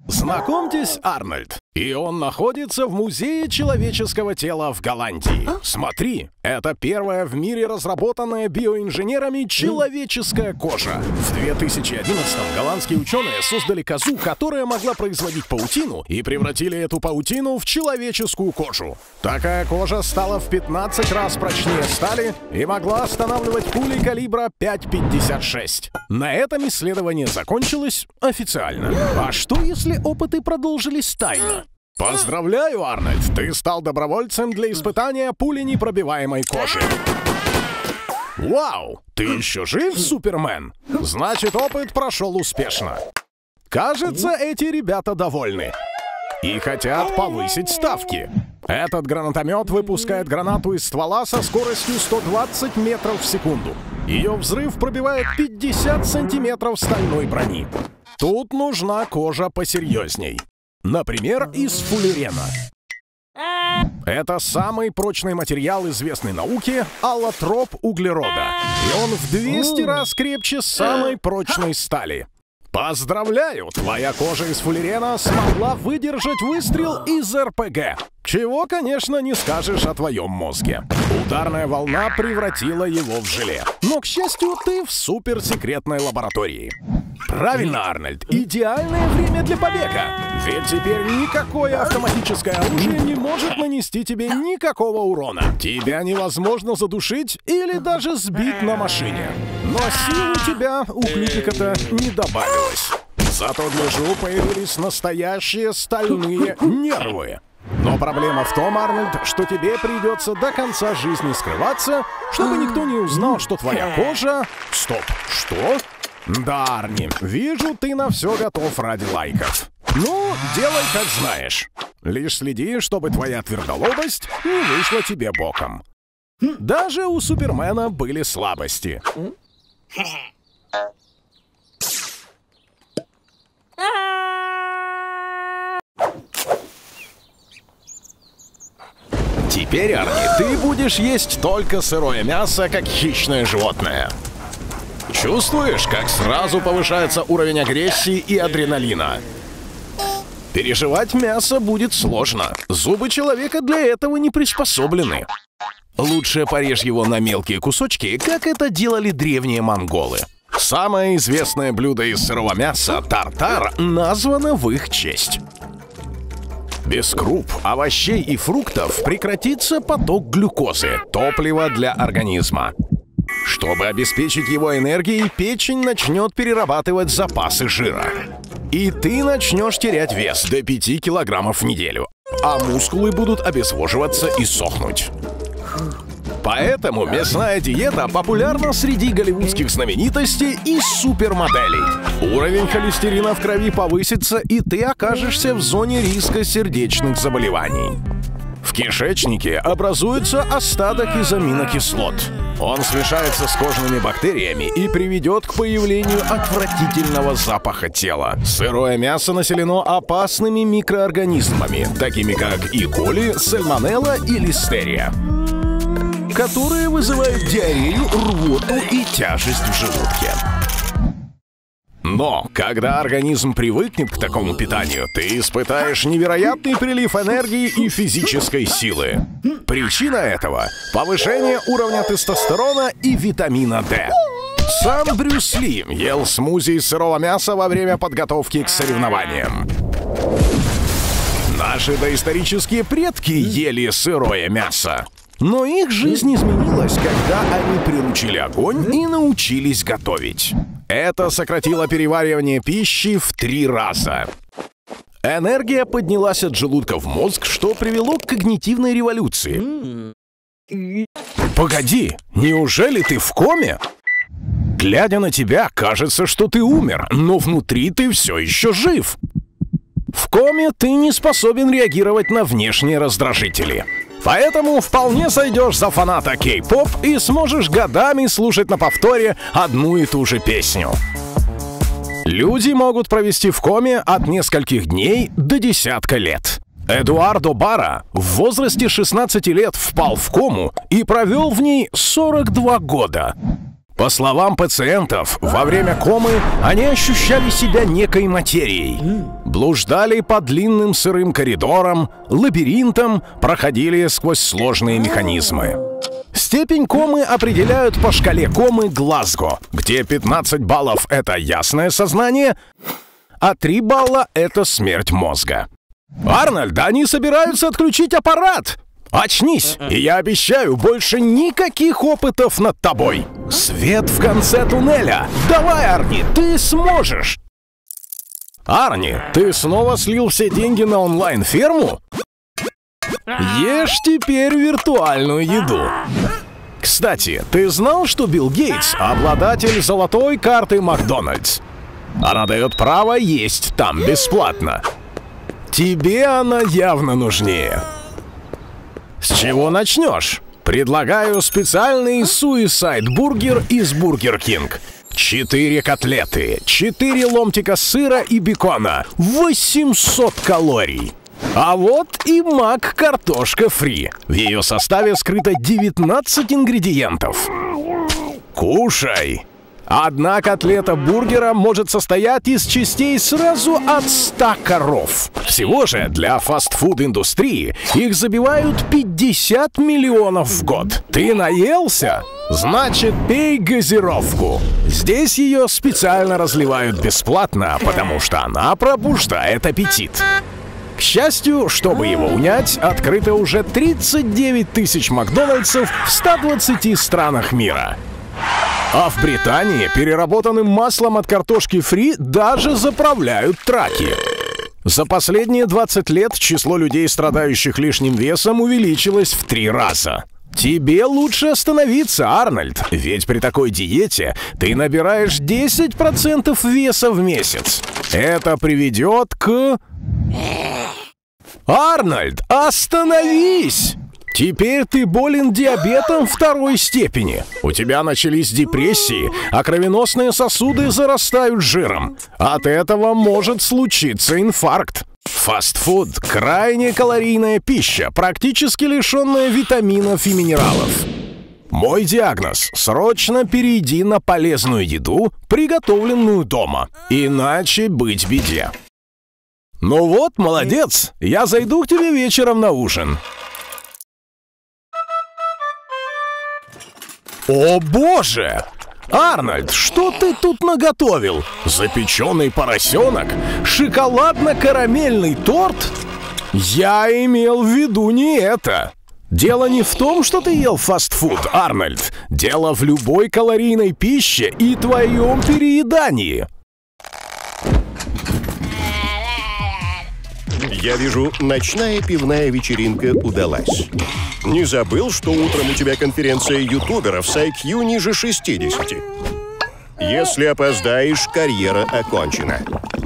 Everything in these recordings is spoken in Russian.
Знакомьтесь, Арнольд. И он находится в Музее человеческого тела в Голландии. Смотри, это первая в мире разработанная биоинженерами человеческая кожа. В 2011-м голландские ученые создали козу, которая могла производить паутину, и превратили эту паутину в человеческую кожу. Такая кожа стала в 15 раз прочнее стали и могла останавливать пули калибра 5,56. На этом исследование закончилось официально. А что, если опыты продолжились тайно? Поздравляю, Арнольд! Ты стал добровольцем для испытания пуленепробиваемой кожи. Вау! Ты еще жив, Супермен? Значит, опыт прошел успешно. Кажется, эти ребята довольны. И хотят повысить ставки. Этот гранатомет выпускает гранату из ствола со скоростью 120 метров в секунду. Ее взрыв пробивает 50 сантиметров стальной брони. Тут нужна кожа посерьезней. Например, из фуллерена. Это самый прочный материал известной науке — аллотроп углерода. И он в 200 раз крепче самой прочной стали. Поздравляю! Твоя кожа из фуллерена смогла выдержать выстрел из РПГ. Чего, конечно, не скажешь о твоем мозге. Ударная волна превратила его в желе. Но, к счастью, ты в суперсекретной лаборатории. Правильно, Арнольд, идеальное время для побега. Ведь теперь никакое автоматическое оружие не может нанести тебе никакого урона. Тебя невозможно задушить или даже сбить на машине. Но сил у тебя у Клипика-то не добавилось. Зато для Жу появились настоящие стальные нервы. Но проблема в том, Арнольд, что тебе придется до конца жизни скрываться, чтобы никто не узнал, что твоя кожа... Стоп, что? Да, Арни, вижу, ты на все готов ради лайков. Ну, делай как знаешь. Лишь следи, чтобы твоя твердолобость не вышла тебе боком. Даже у Супермена были слабости. Теперь, Арни, ты будешь есть только сырое мясо, как хищное животное. Чувствуешь, как сразу повышается уровень агрессии и адреналина? Переживать мясо будет сложно. Зубы человека для этого не приспособлены. Лучше порежь его на мелкие кусочки, как это делали древние монголы. Самое известное блюдо из сырого мяса — тартар — названо в их честь. Без круп, овощей и фруктов прекратится поток глюкозы, топлива для организма. Чтобы обеспечить его энергией, печень начнет перерабатывать запасы жира. И ты начнешь терять вес до 5 килограммов в неделю, а мускулы будут обезвоживаться и сохнуть. Поэтому мясная диета популярна среди голливудских знаменитостей и супермоделей. Уровень холестерина в крови повысится, и ты окажешься в зоне риска сердечных заболеваний. В кишечнике образуется остаток из аминокислот. Он смешается с кожными бактериями и приведет к появлению отвратительного запаха тела. Сырое мясо населено опасными микроорганизмами, такими как И. коли, сальмонелла и листерия, которые вызывают диарею, рвоту и тяжесть в желудке. Но, когда организм привыкнет к такому питанию, ты испытаешь невероятный прилив энергии и физической силы. Причина этого — повышение уровня тестостерона и витамина D. Сам Брюс Ли ел смузи из сырого мяса во время подготовки к соревнованиям. Наши доисторические предки ели сырое мясо. Но их жизнь изменилась, когда они приручили огонь и научились готовить. Это сократило переваривание пищи в 3 раза. Энергия поднялась от желудка в мозг, что привело к когнитивной революции. Погоди, неужели ты в коме? Глядя на тебя, кажется, что ты умер, но внутри ты все еще жив. В коме ты не способен реагировать на внешние раздражители. Поэтому вполне сойдешь за фаната кей-поп и сможешь годами слушать на повторе одну и ту же песню. Люди могут провести в коме от нескольких дней до десятка лет. Эдуардо Бара в возрасте 16 лет впал в кому и провел в ней 42 года. По словам пациентов, во время комы они ощущали себя некой материей. Блуждали по длинным сырым коридорам, лабиринтам, проходили сквозь сложные механизмы. Степень комы определяют по шкале комы Глазго, где 15 баллов — это ясное сознание, а 3 балла — это смерть мозга. Арнольд, они собираются отключить аппарат! Очнись, и я обещаю, больше никаких опытов над тобой. Свет в конце туннеля. Давай, Арни, ты сможешь. Арни, ты снова слил все деньги на онлайн-ферму? Ешь теперь виртуальную еду. Кстати, ты знал, что Билл Гейтс — обладатель золотой карты Макдональдс? Она дает право есть там бесплатно. Тебе она явно нужнее. С чего начнешь? Предлагаю специальный суисайд-бургер из Бургер Кинг. 4 котлеты, 4 ломтика сыра и бекона, 800 калорий. А вот и мак-картошка фри. В ее составе скрыто 19 ингредиентов. Кушай! Одна котлета бургера может состоять из частей сразу от 100 коров. Всего же для фастфуд-индустрии их забивают 50 миллионов в год. Ты наелся? Значит, пей газировку. Здесь ее специально разливают бесплатно, потому что она пробуждает аппетит. К счастью, чтобы его унять, открыто уже 39 тысяч Макдональдсов в 120 странах мира. А в Британии переработанным маслом от картошки фри даже заправляют траки. За последние 20 лет число людей, страдающих лишним весом, увеличилось в 3 раза. Тебе лучше остановиться, Арнольд, ведь при такой диете ты набираешь 10% веса в месяц. Это приведет к... Арнольд, остановись! Теперь ты болен диабетом 2-й степени. У тебя начались депрессии, а кровеносные сосуды зарастают жиром. От этого может случиться инфаркт. Фастфуд – крайне калорийная пища, практически лишенная витаминов и минералов. Мой диагноз – срочно перейди на полезную еду, приготовленную дома. Иначе быть беде. Ну вот, молодец, я зайду к тебе вечером на ужин. О боже! Арнольд, что ты тут наготовил? Запеченный поросенок? Шоколадно-карамельный торт? Я имел в виду не это. Дело не в том, что ты ел фастфуд, Арнольд. Дело в любой калорийной пище и твоем переедании. Я вижу, ночная пивная вечеринка удалась. Не забыл, что утром у тебя конференция ютуберов с IQ ниже 60. Если опоздаешь, карьера окончена.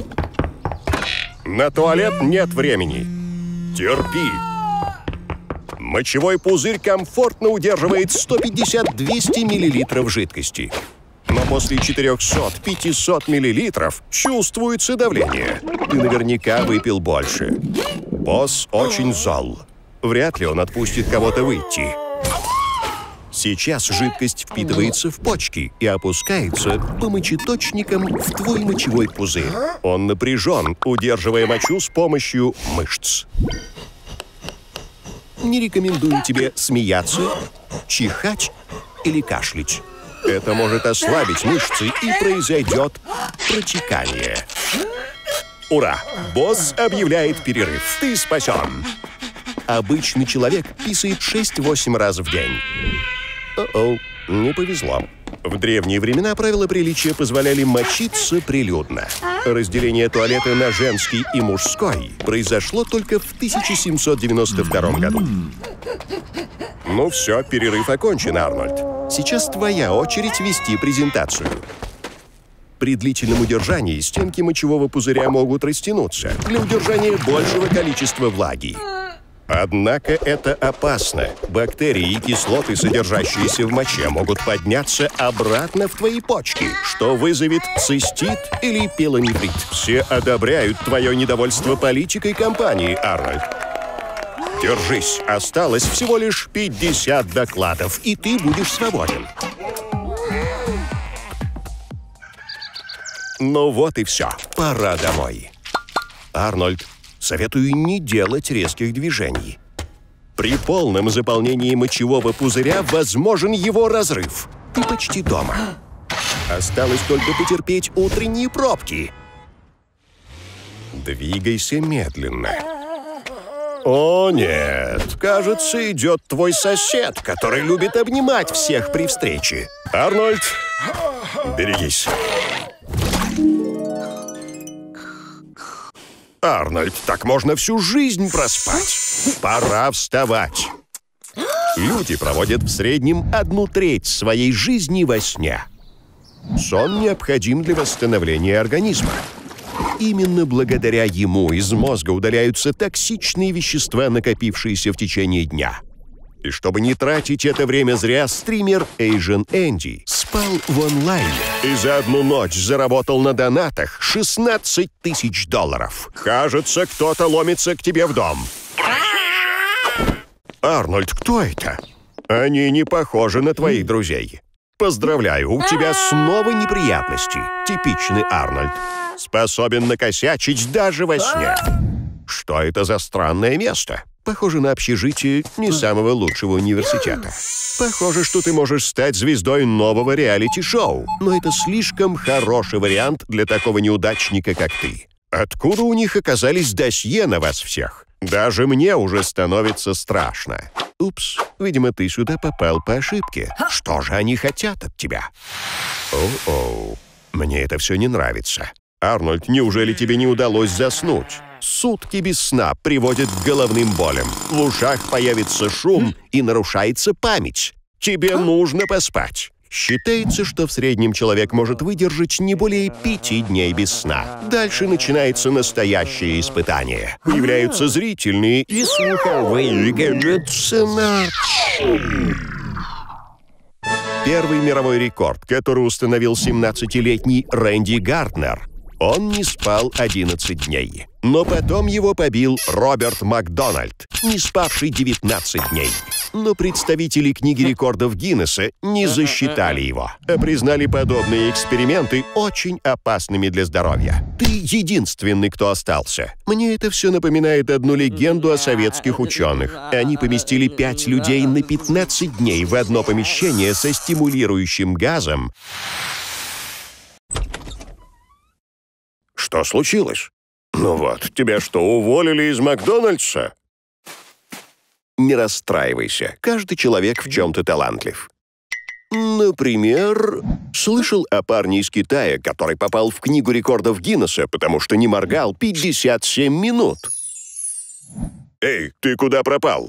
На туалет нет времени. Терпи. Мочевой пузырь комфортно удерживает 150-200 мл жидкости. Но после 400-500 мл чувствуется давление. Ты наверняка выпил больше. Босс очень зол. Вряд ли он отпустит кого-то выйти. Сейчас жидкость впитывается в почки и опускается по мочеточникам в твой мочевой пузырь. Он напряжен, удерживая мочу с помощью мышц. Не рекомендую тебе смеяться, чихать или кашлять. Это может ослабить мышцы и произойдет протекание. Ура! Босс объявляет перерыв. Ты спасен. Обычный человек писает 6-8 раз в день. О-о, не повезло. В древние времена правила приличия позволяли мочиться прилюдно. Разделение туалета на женский и мужской произошло только в 1792 году. Ну все, перерыв окончен, Арнольд. Сейчас твоя очередь вести презентацию. При длительном удержании стенки мочевого пузыря могут растянуться для удержания большего количества влаги. Однако это опасно. Бактерии и кислоты, содержащиеся в моче, могут подняться обратно в твои почки, что вызовет цистит или пилонефрит. Все одобряют твое недовольство политикой компании, Арнольд. Держись, осталось всего лишь 50 докладов, и ты будешь свободен. Ну вот и все. Пора домой. Арнольд, советую не делать резких движений. При полном заполнении мочевого пузыря возможен его разрыв. Ты почти дома. Осталось только потерпеть утренние пробки. Двигайся медленно. О, нет. Кажется, идет твой сосед, который любит обнимать всех при встрече. Арнольд, берегись. Арнольд, так можно всю жизнь проспать. Пора вставать. Люди проводят в среднем 1/3 своей жизни во сне. Сон необходим для восстановления организма. Именно благодаря ему из мозга удаляются токсичные вещества, накопившиеся в течение дня. И чтобы не тратить это время зря, стример Asian Andy спал в онлайне и за одну ночь заработал на донатах $16 000. Кажется, кто-то ломится к тебе в дом. Арнольд, кто это? Они не похожи на твоих друзей. Поздравляю, у тебя снова неприятности. Типичный Арнольд. Способен накосячить даже во сне. Что это за странное место? Похоже на общежитие не самого лучшего университета. Похоже, что ты можешь стать звездой нового реалити-шоу. Но это слишком хороший вариант для такого неудачника, как ты. Откуда у них оказались досье на вас всех? Даже мне уже становится страшно. Упс, видимо, ты сюда попал по ошибке. Что же они хотят от тебя? О-оу, мне это все не нравится. Арнольд, неужели тебе не удалось заснуть? Сутки без сна приводят к головным болям. В ушах появится шум и нарушается память. Тебе нужно поспать. Считается, что в среднем человек может выдержать не более 5 дней без сна. Дальше начинается настоящее испытание. Появляются зрительные и слуховые галлюцинации. Первый мировой рекорд, который установил 17-летний Рэнди Гарднер. Он не спал 11 дней. Но потом его побил Роберт Макдональд, не спавший 19 дней. Но представители книги рекордов Гиннесса не засчитали его, а признали подобные эксперименты очень опасными для здоровья. Ты единственный, кто остался. Мне это все напоминает одну легенду о советских ученых. Они поместили 5 людей на 15 дней в одно помещение со стимулирующим газом. Что случилось? Ну вот, тебя что, уволили из Макдональдса? Не расстраивайся, каждый человек в чем-то талантлив. Например, слышал о парне из Китая, который попал в книгу рекордов Гиннесса, потому что не моргал 57 минут. Эй, ты куда пропал?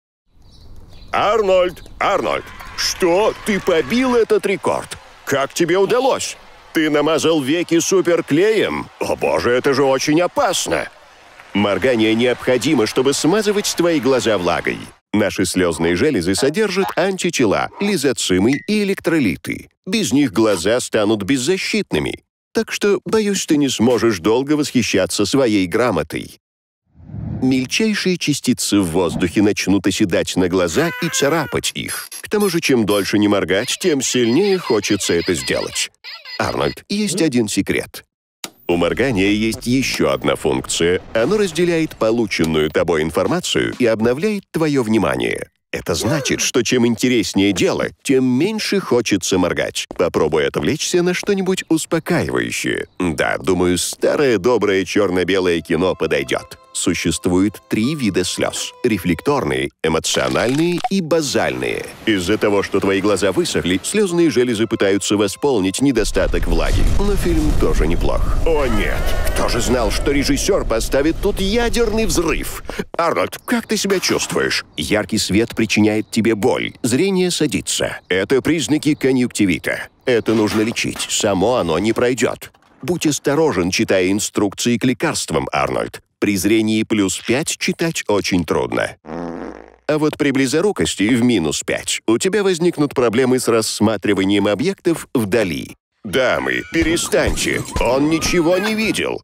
Арнольд, что? Ты побил этот рекорд? Как тебе удалось? Ты намазал веки суперклеем? О боже, это же очень опасно! Моргание необходимо, чтобы смазывать твои глаза влагой. Наши слезные железы содержат антитела, лизоцимы и электролиты. Без них глаза станут беззащитными. Так что, боюсь, ты не сможешь долго восхищаться своей грамотой. Мельчайшие частицы в воздухе начнут оседать на глаза и царапать их. К тому же, чем дольше не моргать, тем сильнее хочется это сделать. Арнольд, есть один секрет. У моргания есть еще одна функция. Оно разделяет полученную тобой информацию и обновляет твое внимание. Это значит, что чем интереснее дело, тем меньше хочется моргать. Попробуй отвлечься на что-нибудь успокаивающее. Да, думаю, старое доброе черно-белое кино подойдет. Существует 3 вида слез – рефлекторные, эмоциональные и базальные. Из-за того, что твои глаза высохли, слезные железы пытаются восполнить недостаток влаги. Но фильм тоже неплох. О нет, кто же знал, что режиссер поставит тут ядерный взрыв? Арнольд, как ты себя чувствуешь? Яркий свет причиняет тебе боль, зрение садится. Это признаки конъюнктивита. Это нужно лечить, само оно не пройдет. Будь осторожен, читая инструкции к лекарствам, Арнольд. При зрении +5 читать очень трудно. А вот при близорукости в -5 у тебя возникнут проблемы с рассматриванием объектов вдали. Дамы, перестаньте, он ничего не видел.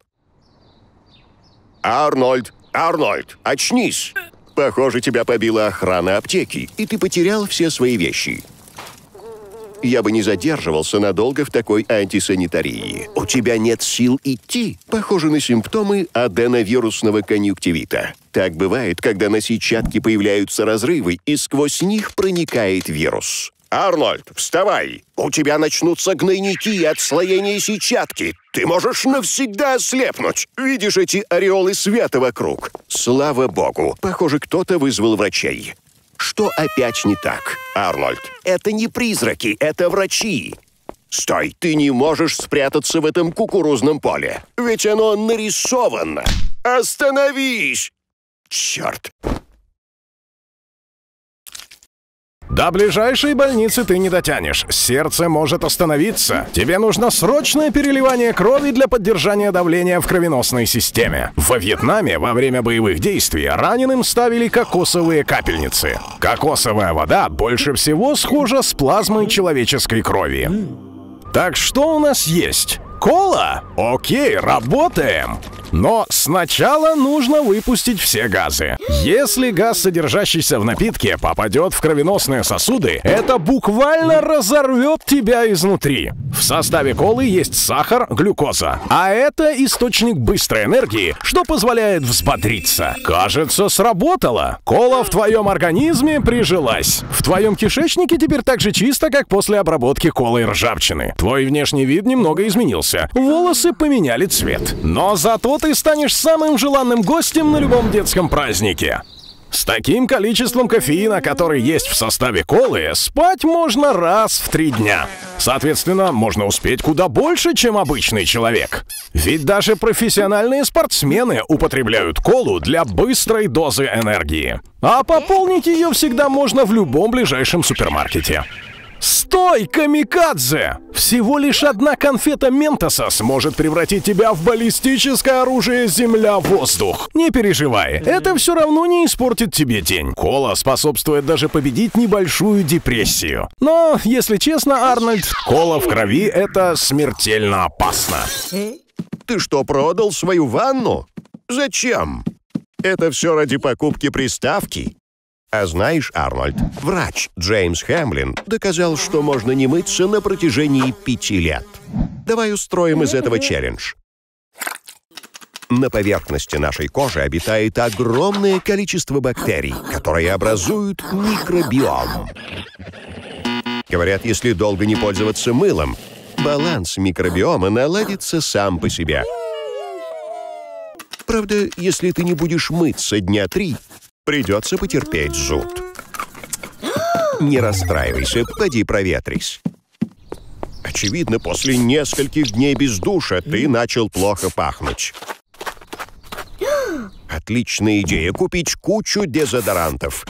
Арнольд, очнись! Похоже, тебя побила охрана аптеки, и ты потерял все свои вещи. я бы не задерживался надолго в такой антисанитарии. У тебя нет сил идти. Похоже на симптомы аденовирусного конъюнктивита. Так бывает, когда на сетчатке появляются разрывы, и сквозь них проникает вирус. Арнольд, вставай! У тебя начнутся гнойники и отслоение сетчатки. Ты можешь навсегда ослепнуть. Видишь эти ореолы света вокруг? Слава богу, похоже, кто-то вызвал врачей. Что опять не так, Арнольд? Это не призраки, это врачи. Стой, ты не можешь спрятаться в этом кукурузном поле. Ведь оно нарисовано. Остановись! Черт! До ближайшей больницы ты не дотянешь. Сердце может остановиться. Тебе нужно срочное переливание крови для поддержания давления в кровеносной системе. Во Вьетнаме во время боевых действий раненым ставили кокосовые капельницы. Кокосовая вода больше всего схожа с плазмой человеческой крови. Так что у нас есть? Кола? Окей, работаем. Но сначала нужно выпустить все газы. Если газ, содержащийся в напитке, попадет в кровеносные сосуды, это буквально разорвет тебя изнутри. В составе колы есть сахар, глюкоза. А это источник быстрой энергии, что позволяет взбодриться. Кажется, сработало. Кола в твоем организме прижилась. В твоем кишечнике теперь так же чисто, как после обработки колой ржавчины. Твой внешний вид немного изменился. Волосы поменяли цвет. Но зато ты станешь самым желанным гостем на любом детском празднике. С таким количеством кофеина, который есть в составе колы, спать можно раз в 3 дня. Соответственно, можно успеть куда больше, чем обычный человек. Ведь даже профессиональные спортсмены употребляют колу для быстрой дозы энергии. А пополнить ее всегда можно в любом ближайшем супермаркете. Стой, камикадзе! Всего лишь одна конфета Ментоса сможет превратить тебя в баллистическое оружие земля-воздух. Не переживай, это все равно не испортит тебе день. Кола способствует даже победить небольшую депрессию. Но, если честно, Арнольд, кола в крови — это смертельно опасно. Ты что, продал свою ванну? Зачем? Это все ради покупки приставки? А знаешь, Арнольд, врач Джеймс Хэмлин доказал, что можно не мыться на протяжении 5 лет. Давай устроим из этого челлендж. На поверхности нашей кожи обитает огромное количество бактерий, которые образуют микробиом. Говорят, если долго не пользоваться мылом, баланс микробиома наладится сам по себе. Правда, если ты не будешь мыться дня 3, придется потерпеть зуд. Не расстраивайся, поди проветрись. Очевидно, после нескольких дней без душа ты начал плохо пахнуть. Отличная идея — купить кучу дезодорантов.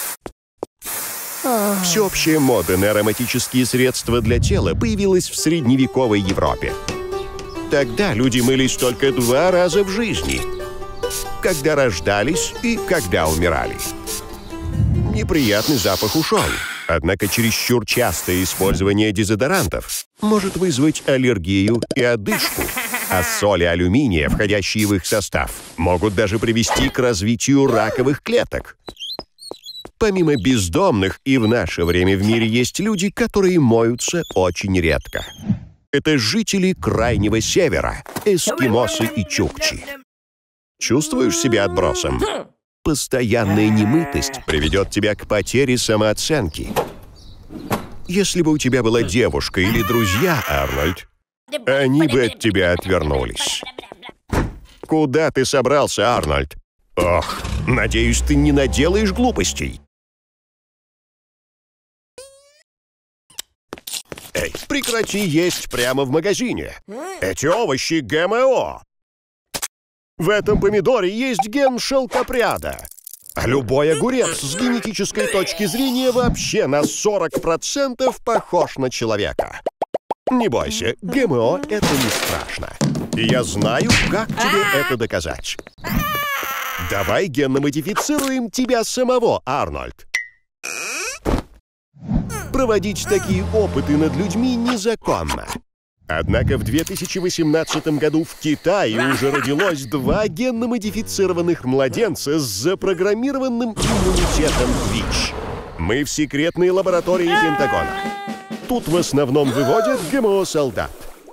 Всеобщая мода на ароматические средства для тела появилась в средневековой Европе. Тогда люди мылись только 2 раза в жизни — когда рождались и когда умирали. Неприятный запах ушел. Однако чересчур частое использование дезодорантов может вызвать аллергию и одышку, а соли алюминия, входящие в их состав, могут даже привести к развитию раковых клеток. Помимо бездомных, и в наше время в мире есть люди, которые моются очень редко. Это жители Крайнего Севера, эскимосы и чукчи. Чувствуешь себя отбросом? Постоянная немытость приведет тебя к потере самооценки. Если бы у тебя была девушка или друзья, Арнольд, они бы от тебя отвернулись. Куда ты собрался, Арнольд? Ох, надеюсь, ты не наделаешь глупостей. Эй, прекрати есть прямо в магазине. Эти овощи ГМО. В этом помидоре есть ген шелкопряда. А любой огурец с генетической точки зрения вообще на 40% похож на человека. Не бойся, ГМО — это не страшно. И я знаю, как тебе это доказать. Давай генно-модифицируем тебя самого, Арнольд. Проводить такие опыты над людьми незаконно. Однако в 2018 году в Китае уже родилось 2 генно-модифицированных младенца с запрограммированным иммунитетом ВИЧ. Мы в секретной лаборатории Пентагона. Тут в основном выводят ГМО-солдат.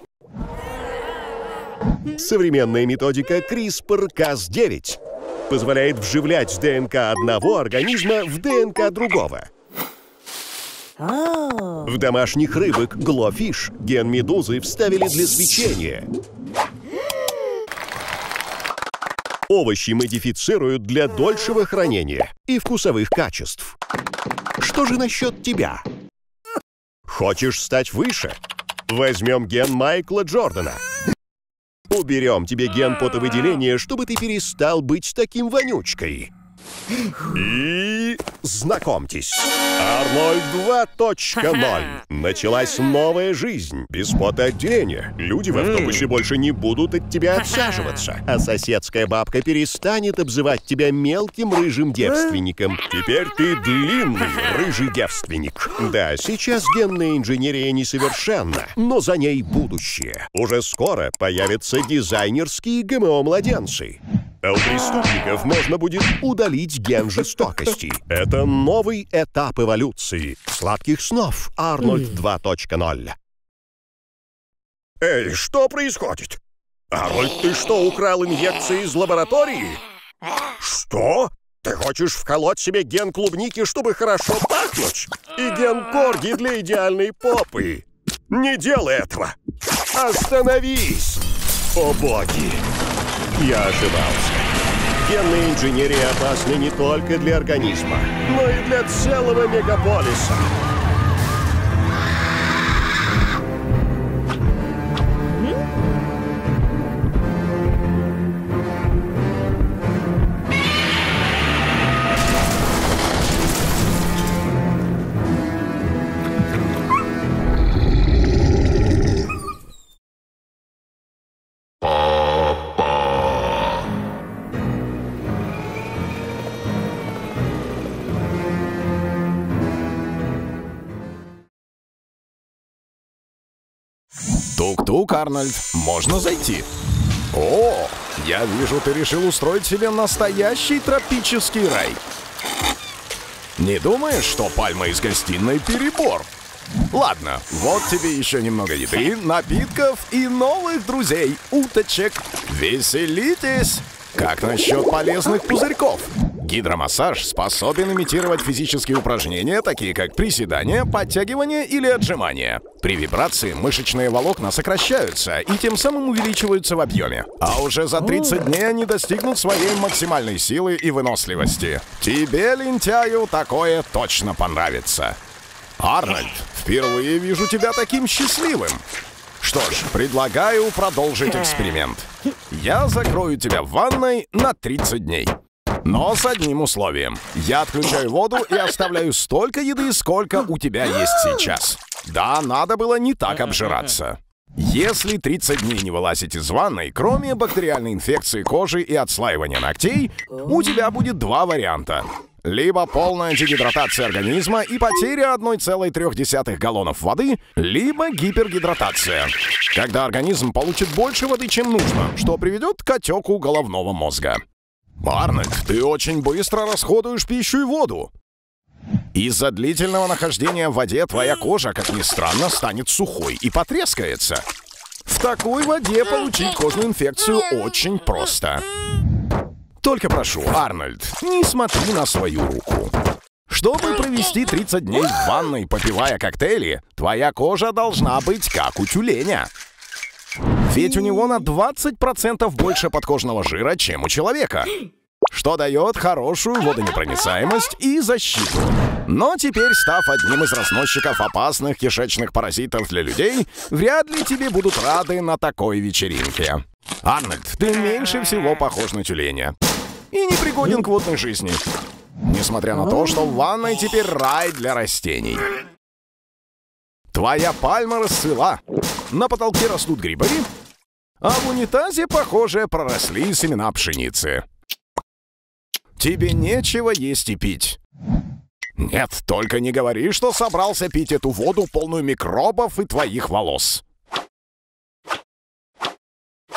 Современная методика CRISPR-Cas9 позволяет вживлять ДНК одного организма в ДНК другого. В домашних рыбок Glowfish ген медузы вставили для свечения. Овощи модифицируют для дольшего хранения и вкусовых качеств. Что же насчет тебя? Хочешь стать выше? Возьмем ген Майкла Джордана. Уберем тебе ген потовыделения, чтобы ты перестал быть таким вонючкой. И знакомьтесь, Арнольд 2.0. Началась новая жизнь. Без потоотделения. Люди в автобусе больше не будут от тебя отсаживаться. А соседская бабка перестанет обзывать тебя мелким рыжим девственником. Теперь ты длинный рыжий девственник. Да, сейчас генная инженерия несовершенна, но за ней будущее. Уже скоро появятся дизайнерские ГМО-младенцы. А у преступников можно будет удалить ген жестокости. Это новый этап эволюции. Сладких снов, Арнольд 2.0. Эй, что происходит? Арнольд, ты что, украл инъекции из лаборатории? Что? Ты хочешь вколоть себе ген клубники, чтобы хорошо пахнуть? И ген корги для идеальной попы? Не делай этого! Остановись! О боги! Я ошибался. Генная инженерия опасна не только для организма, но и для целого мегаполиса. Тук-тук, Арнольд, можно зайти? О, я вижу, ты решил устроить себе настоящий тропический рай. Не думаешь, что пальма из гостиной перебор? Ладно, вот тебе еще немного еды, напитков и новых друзей, уточек. Веселитесь! Как насчет полезных пузырьков? Гидромассаж способен имитировать физические упражнения, такие как приседания, подтягивания или отжимания. При вибрации мышечные волокна сокращаются и тем самым увеличиваются в объеме. А уже за 30 дней они достигнут своей максимальной силы и выносливости. Тебе, лентяю, такое точно понравится. Арнольд, впервые вижу тебя таким счастливым. Что ж, предлагаю продолжить эксперимент. Я закрою тебя в ванной на 30 дней. Но с одним условием. Я отключаю воду и оставляю столько еды, сколько у тебя есть сейчас. Да, надо было не так обжираться. Если 30 дней не вылазить из ванной, кроме бактериальной инфекции кожи и отслаивания ногтей, у тебя будет два варианта. Либо полная дегидратация организма и потеря 1,3 галлонов воды, либо гипергидратация, когда организм получит больше воды, чем нужно, что приведет к отеку головного мозга. Арнольд, ты очень быстро расходуешь пищу и воду. Из-за длительного нахождения в воде твоя кожа, как ни странно, станет сухой и потрескается. В такой воде получить кожную инфекцию очень просто. Только прошу, Арнольд, не смотри на свою руку. Чтобы провести 30 дней в ванной, попивая коктейли, твоя кожа должна быть как у тюленя. Ведь у него на 20% больше подкожного жира, чем у человека, что дает хорошую водонепроницаемость и защиту. Но теперь, став одним из разносчиков опасных кишечных паразитов для людей, вряд ли тебе будут рады на такой вечеринке. Арнольд, ты меньше всего похож на тюленя и не пригоден к водной жизни, несмотря на то, что в ванной теперь рай для растений. Твоя пальма расцвела, на потолке растут грибы, а в унитазе, похоже, проросли семена пшеницы. Тебе нечего есть и пить. Нет, только не говори, что собрался пить эту воду, полную микробов и твоих волос.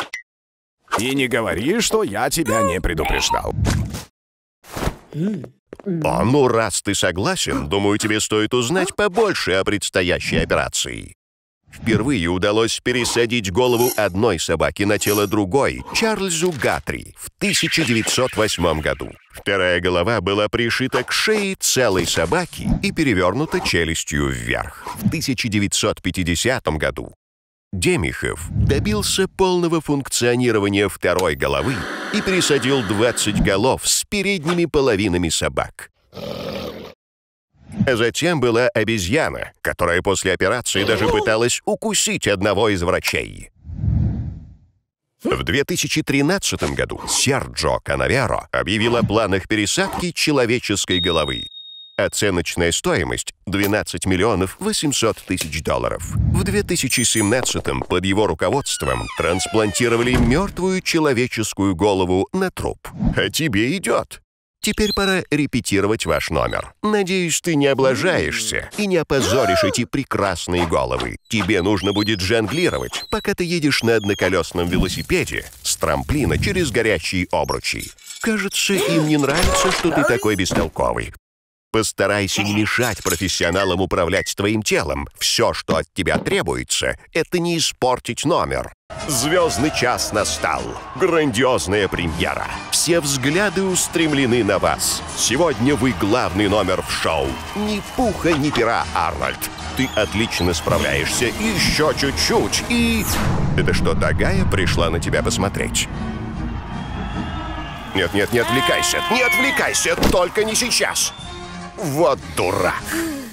И не говори, что я тебя не предупреждал. О, ну раз ты согласен, думаю, тебе стоит узнать побольше о предстоящей операции. Впервые удалось пересадить голову одной собаки на тело другой, Чарльзу Гатри, в 1908 году. Вторая голова была пришита к шее целой собаки и перевернута челюстью вверх. В 1950 году Демихов добился полного функционирования второй головы и пересадил 20 голов с передними половинами собак. А затем была обезьяна, которая после операции даже пыталась укусить одного из врачей. В 2013 году Серджо Канаверо объявил о планах пересадки человеческой головы. Оценочная стоимость – 12 миллионов 800 тысяч долларов. В 2017-м под его руководством трансплантировали мертвую человеческую голову на труп. А тебе идет. Теперь пора репетировать ваш номер. Надеюсь, ты не облажаешься и не опозоришь эти прекрасные головы. Тебе нужно будет жонглировать, пока ты едешь на одноколесном велосипеде с трамплина через горящие обручи. Кажется, им не нравится, что ты такой бестолковый. Постарайся не мешать профессионалам управлять твоим телом. Все, что от тебя требуется, это не испортить номер. Звездный час настал. Грандиозная премьера. Все взгляды устремлены на вас. Сегодня вы главный номер в шоу. Ни пуха, ни пера, Арнольд. Ты отлично справляешься. Еще чуть-чуть и... Это что, Дагая пришла на тебя посмотреть? Нет, не отвлекайся. Не отвлекайся, только не сейчас. Вот дурак!